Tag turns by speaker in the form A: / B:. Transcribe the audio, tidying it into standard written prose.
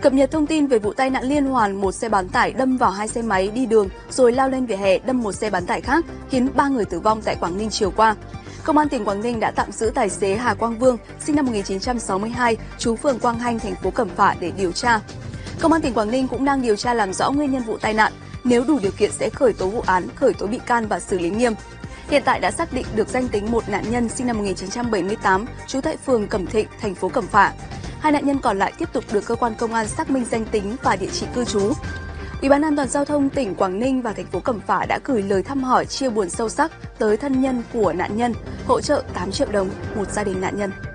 A: Cập nhật thông tin về vụ tai nạn liên hoàn một xe bán tải đâm vào hai xe máy đi đường rồi lao lên vỉa hè đâm một xe bán tải khác, khiến 3 người tử vong tại Quảng Ninh chiều qua. Công an tỉnh Quảng Ninh đã tạm giữ tài xế Hà Quang Vương, sinh năm 1962, trú phường Quang Hanh, thành phố Cẩm Phả để điều tra. Công an tỉnh Quảng Ninh cũng đang điều tra làm rõ nguyên nhân vụ tai nạn. Nếu đủ điều kiện sẽ khởi tố vụ án, khởi tố bị can và xử lý nghiêm. Hiện tại đã xác định được danh tính một nạn nhân sinh năm 1978, trú tại phường Cẩm Thịnh, thành phố Cẩm Phả. Hai nạn nhân còn lại tiếp tục được cơ quan công an xác minh danh tính và địa chỉ cư trú. Ủy ban An toàn giao thông tỉnh Quảng Ninh và thành phố Cẩm Phả đã gửi lời thăm hỏi chia buồn sâu sắc tới thân nhân của nạn nhân, hỗ trợ 8 triệu đồng một gia đình nạn nhân.